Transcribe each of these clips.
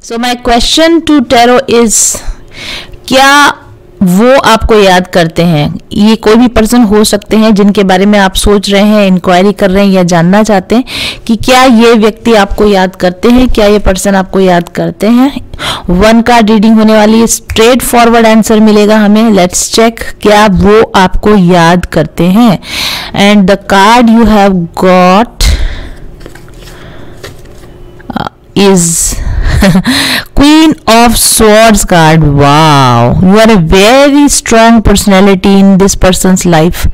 So my question to tarot is, क्या वो आपको याद करते हैं? ये कोई भी पर्सन हो सकते हैं जिनके बारे में आप सोच रहे हैं, इंक्वायरी कर रहे हैं या जानना चाहते हैं कि क्या ये व्यक्ति आपको याद करते हैं, क्या ये पर्सन आपको याद करते हैं। 1 कार्ड रीडिंग होने वाली है, स्ट्रेट फॉरवर्ड आंसर मिलेगा हमें। लेट्स चेक, क्या वो आपको याद करते हैं। And the card you have got is Queen of Swords card. Wow, you are a very strong personality in this person's life.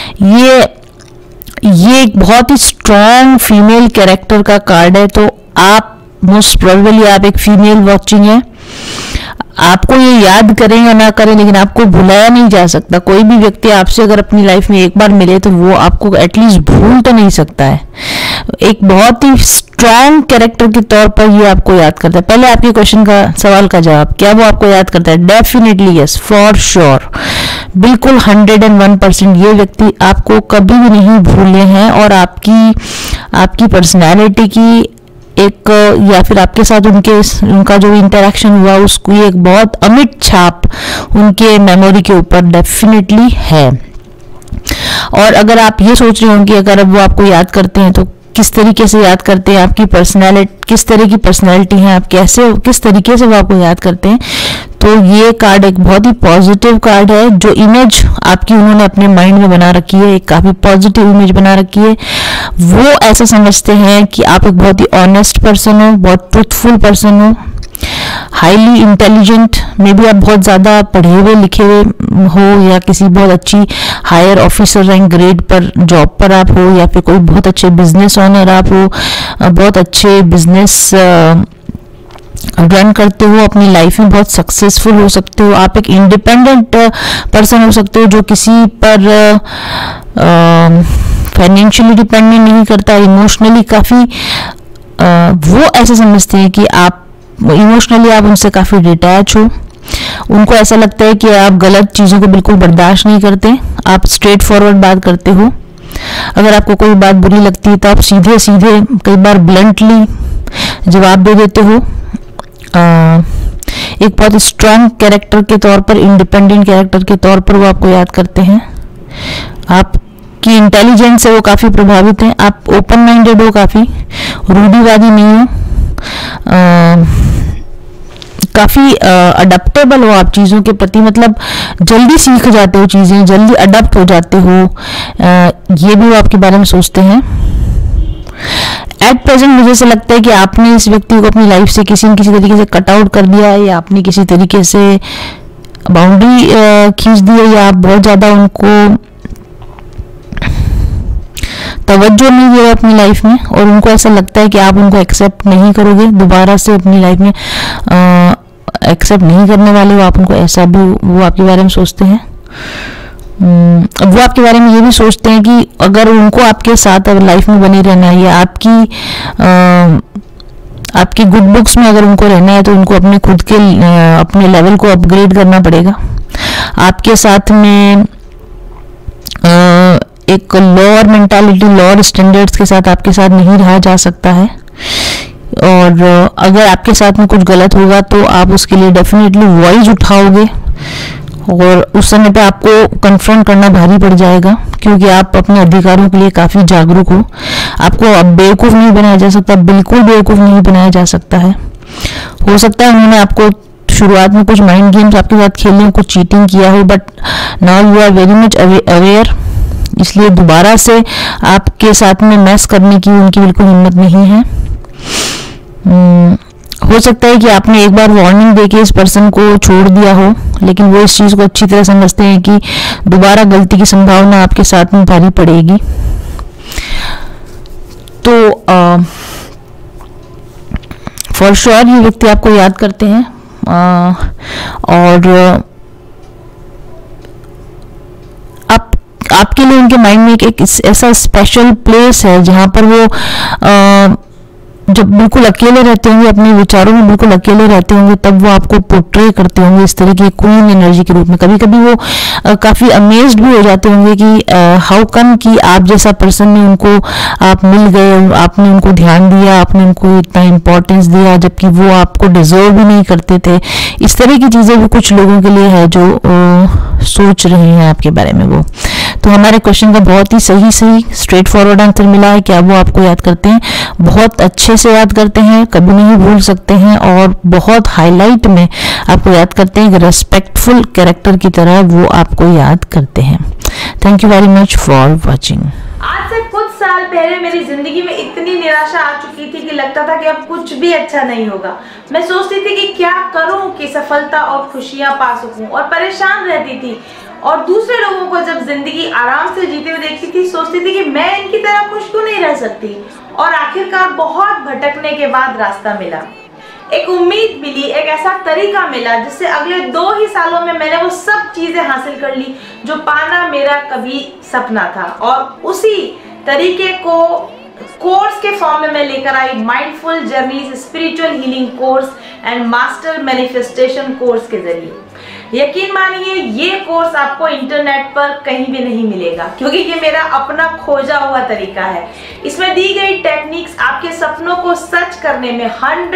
ये एक बहुत ही स्ट्रॉन्ग फीमेल कैरेक्टर का कार्ड है। तो आप मोस्ट प्रोबेबली आप एक फीमेल वॉचिंग है। आपको ये याद करें या ना करें, लेकिन आपको भुलाया नहीं जा सकता। कोई भी व्यक्ति आपसे अगर अपनी लाइफ में एक बार मिले तो वो आपको एटलीस्ट भूल तो नहीं सकता है। एक बहुत ही स्ट्रॉन्ग कैरेक्टर के तौर पर ये आपको याद करता है। पहले आपके क्वेश्चन का सवाल का जवाब, क्या वो आपको याद करता है? डेफिनेटली यस, फॉर श्योर, बिल्कुल 101% ये व्यक्ति आपको कभी भी नहीं भूले हैं। और आपकी पर्सनैलिटी की एक, या फिर आपके साथ उनका जो इंटरेक्शन हुआ उसकी एक बहुत अमिट छाप उनके मेमोरी के ऊपर डेफिनेटली है। और अगर आप ये सोच रहे हो कि अगर वो आपको याद करते हैं तो किस तरीके से याद करते हैं, आपकी पर्सनैलिटी किस तरह की पर्सनैलिटी है, आप किस तरीके से वो आपको याद करते हैं, तो ये कार्ड एक बहुत ही पॉजिटिव कार्ड है। जो इमेज आपकी उन्होंने अपने माइंड में बना रखी है, एक काफ़ी पॉजिटिव इमेज बना रखी है। वो ऐसा समझते हैं कि आप एक बहुत ही ऑनेस्ट पर्सन हो, बहुत ट्रूथफुल पर्सन हो, हाईली इंटेलिजेंट, मे बी आप बहुत ज़्यादा पढ़े हुए लिखे हुए हो, या किसी बहुत अच्छी हायर ऑफिसर रैंक ग्रेड पर जॉब पर आप हो, या फिर कोई बहुत अच्छे बिजनेस ओनर आप हो, बहुत अच्छे बिजनेस रन करते हो, अपनी लाइफ में बहुत सक्सेसफुल हो सकते हो। आप एक इंडिपेंडेंट पर्सन हो सकते हो जो किसी पर फाइनेंशियली डिपेंडेंट नहीं करता, इमोशनली काफ़ी वो ऐसे समझते हैं कि आप इमोशनली आप उनसे काफ़ी डिटैच हो। उनको ऐसा लगता है कि आप गलत चीज़ों को बिल्कुल बर्दाश्त नहीं करते, आप स्ट्रेट फॉरवर्ड बात करते हो। अगर आपको कोई बात बुरी लगती है तो आप सीधे सीधे, कई बार ब्लंटली जवाब दे देते हो। एक बहुत स्ट्रॉन्ग कैरेक्टर के तौर पर, इंडिपेंडेंट कैरेक्टर के तौर पर वो आपको याद करते हैं। आपकी इंटेलिजेंस से वो काफ़ी प्रभावित हैं। आप ओपन माइंडेड हो, काफ़ी रूढ़िवादी नहीं हो, काफ़ी अडप्टेबल हो आप चीज़ों के प्रति, मतलब जल्दी सीख जाते हो चीज़ें, जल्दी अडप्ट हो जाते हो। ये भी वो आपके बारे में सोचते हैं। एट प्रेजेंट मुझे ऐसा लगता है कि आपने इस व्यक्ति को अपनी लाइफ से किसी न किसी तरीके से कट आउट कर दिया है, या आपने किसी तरीके से बाउंड्री खींच दी है, या आप बहुत ज़्यादा उनको तवज्जो नहीं दिया अपनी लाइफ में, और उनको ऐसा लगता है कि आप उनको एक्सेप्ट नहीं करोगे दोबारा से अपनी लाइफ में, एक्सेप्ट नहीं करने वाले हो आप उनको, ऐसा भी वो आपके बारे में सोचते हैं। वो आपके बारे में ये भी सोचते हैं कि अगर उनको आपके साथ अगर लाइफ में बने रहना है, या आपकी गुड बुक्स में अगर उनको रहना है, तो उनको अपने खुद के अपने लेवल को अपग्रेड करना पड़ेगा। आपके साथ में एक लोअर मेंटालिटी, लोअर स्टैंडर्ड्स के साथ आपके साथ नहीं रहा जा सकता है। और अगर आपके साथ में कुछ गलत होगा तो आप उसके लिए डेफिनेटली वॉइस उठाओगे, और उस समय पे आपको कन्फ्रंट करना भारी पड़ जाएगा, क्योंकि आप अपने अधिकारों के लिए काफ़ी जागरूक हो। आपको अब बेवकूफ़ नहीं बनाया जा सकता, बिल्कुल बेवकूफ़ नहीं बनाया जा सकता है। हो सकता है उन्होंने आपको शुरुआत में कुछ माइंड गेम्स आपके साथ खेलने, कुछ चीटिंग किया हो, but now you are very much aware, इसलिए दोबारा से आपके साथ में मैस करने की उनकी बिल्कुल हिम्मत नहीं है। हो सकता है कि आपने एक बार वार्निंग देके इस पर्सन को छोड़ दिया हो, लेकिन वो इस चीज़ को अच्छी तरह समझते हैं कि दोबारा गलती की संभावना आपके साथ में भारी पड़ेगी। तो फॉर श्योर ये व्यक्ति आपको याद करते हैं, और आपके लिए उनके माइंड में एक ऐसा स्पेशल प्लेस है जहाँ पर वो जब बिल्कुल अकेले रहते होंगे, अपने विचारों में बिल्कुल अकेले रहते होंगे, तब वो आपको पोर्ट्रे करते होंगे इस तरह की क्वीन एनर्जी के रूप में। कभी कभी वो काफी अमेज्ड भी हो जाते होंगे कि हाउ कम कि आप जैसा पर्सन ने उनको, आप मिल गए, आपने उनको ध्यान दिया, आपने उनको इतना इम्पोर्टेंस दिया, जबकि वो आपको डिजर्व भी नहीं करते थे। इस तरह की चीजें भी कुछ लोगों के लिए है जो सोच रहे हैं आपके बारे में वो। तो हमारे क्वेश्चन का बहुत ही सही स्ट्रेट फॉरवर्ड आंसर मिला है। क्या वो आपको याद करते हैं? बहुत अच्छे से याद करते हैं, कभी नहीं भूल सकते हैं, और बहुत हाईलाइट में आपको याद करते हैं। रेस्पेक्टफुल कैरेक्टर की तरह वो आपको याद करते हैं। Thank you very much for watching. आज से कुछ साल पहले मेरी जिंदगी में इतनी निराशा आ चुकी थी कि लगता था कि अब कुछ भी अच्छा नहीं होगा। मैं सोचती थी कि क्या करूं कि सफलता और खुशियां पा सकूं, और परेशान रहती थी। और दूसरे लोगों को जब जिंदगी आराम से जीते हुए देखती थी, सोचती थी कि मैं इनकी तरह खुश क्यों नहीं रह सकती। और आखिरकार बहुत भटकने के बाद रास्ता मिला, एक उम्मीद मिली, एक ऐसा तरीका मिला जिससे अगले 2 ही सालों में मैंने वो सब चीजें हासिल कर ली जो पाना मेरा कभी सपना था। और उसी तरीके को कोर्स के फॉर्म में मैं लेकर आई, mindful journeys spiritual healing course and master manifestation course के जरिए। यकीन मानिए ये कोर्स आपको इंटरनेट पर कहीं भी नहीं मिलेगा, क्योंकि ये मेरा अपना खोजा हुआ तरीका है। इसमें दी गई टेक्निक्स आपके सपनों को सच करने में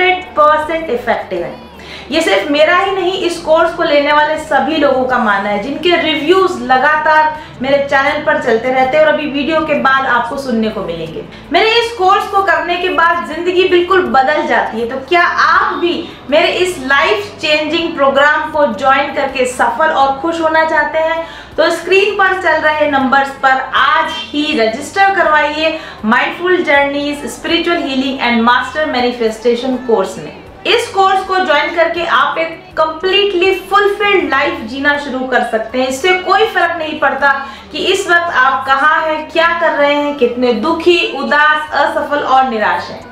100% इफेक्टिव है। ये सिर्फ मेरा ही नहीं, इस कोर्स को लेने वाले सभी लोगों का मानना है, जिनके रिव्यूज लगातार मेरे चैनल पर चलते रहते हैं और अभी वीडियो के बाद आपको सुनने को मिलेंगे। मेरे इस कोर्स को करने के बाद जिंदगी बिल्कुल बदल जाती है। तो क्या आप भी मेरे इस लाइफ चेंजिंग प्रोग्राम को ज्वाइन करके सफल और खुश होना चाहते हैं? तो स्क्रीन पर चल रहे नंबर्स पर आज ही रजिस्टर करवाइए mindful journeys spiritual healing and master manifestation course में। इस कोर्स को ज्वाइन करके आप एक कंप्लीटली फुलफिल्ड लाइफ जीना शुरू कर सकते हैं। इससे कोई फर्क नहीं पड़ता कि इस वक्त आप कहाँ हैं, क्या कर रहे हैं, कितने दुखी, उदास, असफल और निराश हैं।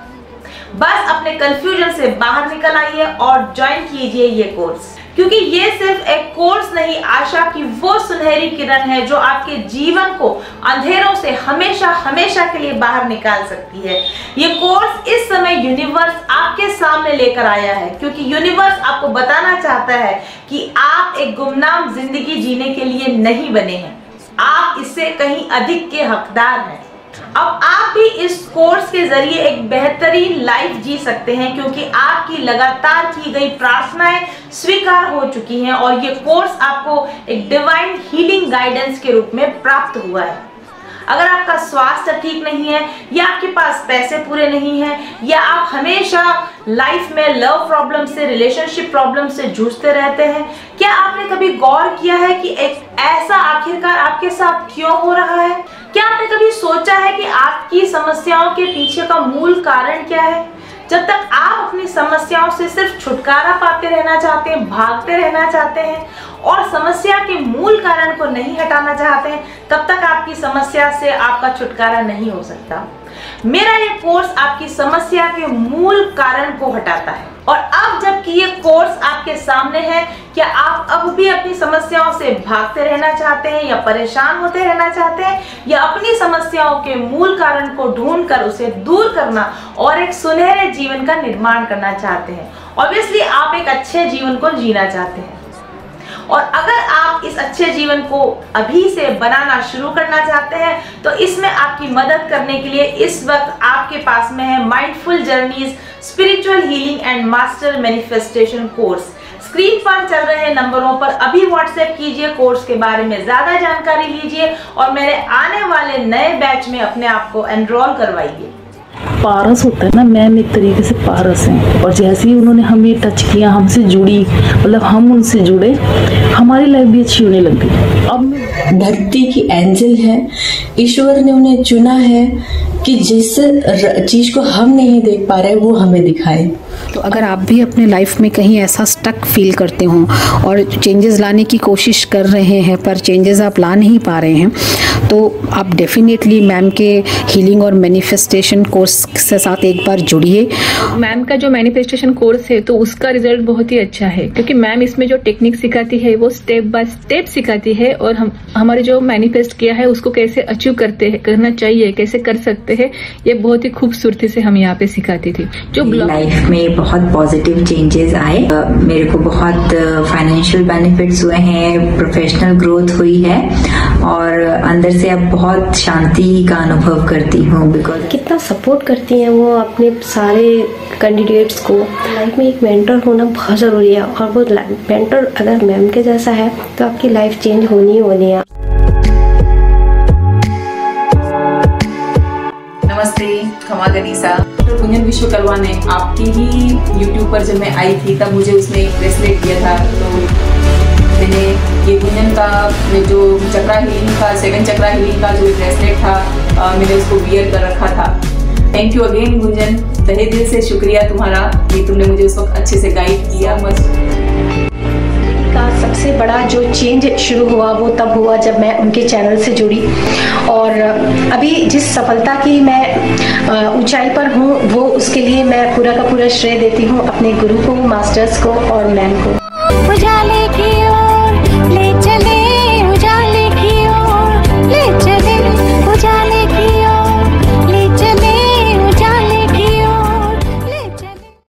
बस अपने कंफ्यूजन से बाहर निकल आइए और ज्वाइन कीजिए ये कोर्स, क्योंकि ये सिर्फ एक कोर्स नहीं, आशा की वो सुनहरी किरण है जो आपके जीवन को अंधेरों से हमेशा हमेशा के लिए बाहर निकाल सकती है। ये कोर्स इस समय यूनिवर्स आपके सामने लेकर आया है, क्योंकि यूनिवर्स आपको बताना चाहता है कि आप एक गुमनाम जिंदगी जीने के लिए नहीं बने हैं, आप इससे कहीं अधिक के हकदार हैं। अब आप भी इस कोर्स के जरिए एक बेहतरीन लाइफ जी सकते हैं, क्योंकि आपकी लगातार की गई प्रार्थनाएं स्वीकार हो चुकी हैं और ये कोर्स आपको एक डिवाइन हीलिंग गाइडेंस के रूप में प्राप्त हुआ है। अगर आपका स्वास्थ्य ठीक नहीं है, या आपके पास पैसे पूरे नहीं हैं, या आप हमेशा लाइफ में लव प्रॉब्लम से, रिलेशनशिप प्रॉब्लम से जूझते रहते हैं, क्या आपने कभी गौर किया है कि एक ऐसा आखिरकार आपके साथ क्यों हो रहा है? क्या आपने कभी सोचा है कि आपकी समस्याओं के पीछे का मूल कारण क्या है? जब तक आप अपनी समस्याओं से सिर्फ छुटकारा पाते रहना चाहते हैं, भागते रहना चाहते हैं और समस्या के मूल कारण को नहीं हटाना चाहते हैं, तब तक आपकी समस्या से आपका छुटकारा नहीं हो सकता। मेरा ये कोर्स आपकी समस्या के मूल कारण को हटाता है। और अब जबकि ये कोर्स आपके सामने है, क्या आप अब भी अपनी समस्याओं से भागते रहना चाहते हैं, या परेशान होते रहना चाहते हैं, या अपनी समस्याओं के मूल कारण को ढूंढकर उसे दूर करना और एक सुनहरे जीवन का निर्माण करना चाहते हैं? ऑब्वियसली आप एक अच्छे जीवन को जीना चाहते हैं, और अगर आप इस अच्छे जीवन को अभी से बनाना शुरू करना चाहते हैं, तो इसमें आपकी मदद करने के लिए इस वक्त आपके पास में है mindful journeys spiritual healing and master manifestation course. Screen पर चल रहे नंबरों पर अभी व्हाट्सएप कीजिए, कोर्स के बारे में ज्यादा जानकारी लीजिए और मेरे आने वाले नए बैच में अपने आप को एनरोल करवाइए। पारस होता है ना, मैम एक तरीके से पारस हैं, और जैसे ही उन्होंने हमें टच किया, हमसे जुड़ी, मतलब हम उनसे जुड़े, हमारी लाइफ भी अच्छी होने लग गई। अब भक्ति की एंजल है, ईश्वर ने उन्हें चुना है कि जिस चीज को हम नहीं देख पा रहे वो हमें दिखाए। तो अगर आप भी अपने लाइफ में कहीं ऐसा स्टक फील करते हो और चेंजेस लाने की कोशिश कर रहे हैं पर चेंजेस आप ला नहीं पा रहे हैं, तो आप डेफिनेटली मैम के हीलिंग और मैनिफेस्टेशन कोर्स के साथ एक बार जुड़िए। मैम का जो मैनिफेस्टेशन कोर्स है तो उसका रिजल्ट बहुत ही अच्छा है, क्योंकि मैम इसमें जो टेक्निक सिखाती है वो स्टेप बाय स्टेप सिखाती है, और हम हमारे जो मैनिफेस्ट किया है उसको कैसे अचीव करना चाहिए, कैसे कर सकते हैं, ये बहुत ही खूबसूरती से हम यहाँ पे सिखाती थी। जो लाइफ में बहुत पॉजिटिव चेंजेस आए, मेरे को बहुत फाइनेंशियल बेनिफिट्स हुए हैं, प्रोफेशनल ग्रोथ हुई है और अंदर से अब बहुत शांति का अनुभव करती हूँ। बिकॉज कितना सपोर्ट करती हैं वो अपने सारे कैंडिडेट्स को। लाइफ में एक मेंटर होना बहुत ज़रूरी है, और वो मेंटर अगर मैम के जैसा है तो आपकी लाइफ चेंज होनी ही होनी है। नमस्ते, खमा गनीसा। डॉक्टर गुंजन विश्वकर्मा ने आपकी ही यूट्यूब पर जब मैं आई थी तब मुझे उसने एक ब्रेसलेट दिया था, तो मैंने ये गुंजन का जो चक्रा हीलिंग का 7 चक्रा हीलिंग का जो ब्रेसलेट था मैंने उसको वियर कर रखा था। थैंक यू अगेन गुंजन, तहे दिल से शुक्रिया तुम्हारा कि तुमने मुझे उस वक्त अच्छे से गाइड किया। का सबसे बड़ा जो चेंज शुरू हुआ वो तब हुआ जब मैं उनके चैनल से जुड़ी, और अभी जिस सफलता की मैं ऊंचाई पर हूँ वो उसके लिए मैं पूरा का पूरा श्रेय देती हूँ अपने गुरु को, मास्टर्स को और मैम को। उजाले की